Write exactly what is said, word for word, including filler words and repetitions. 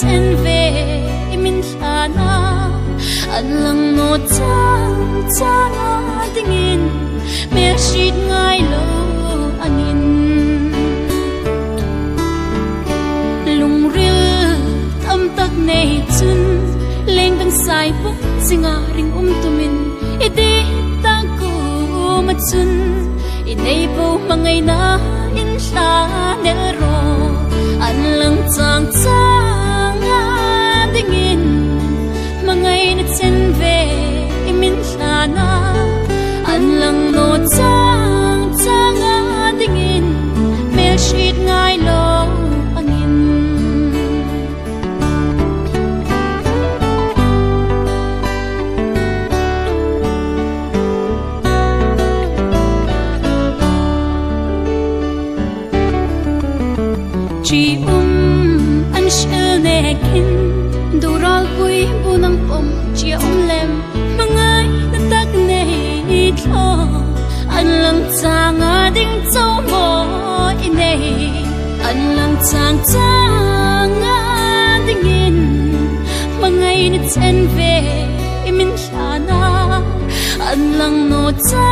chen về min thana an lang no chang chang dingin me shit ngai lo angin lung ril am tak nei chun leng dang sai bu singa ring um tumin ide ta ko ma chun i nei bo mangai na in sa ne ro an lang chang chang dingin mangai na chen ve min sa na an lang no chang chang dingin me shit ngai lo angin chi um an shil ne kin dural pui bunang pom chia om lem mangai na tak nei tho an lang chang a ding chau mo i nei an lang chang chang a ding in mangai na chen ve i min thana an lang no cha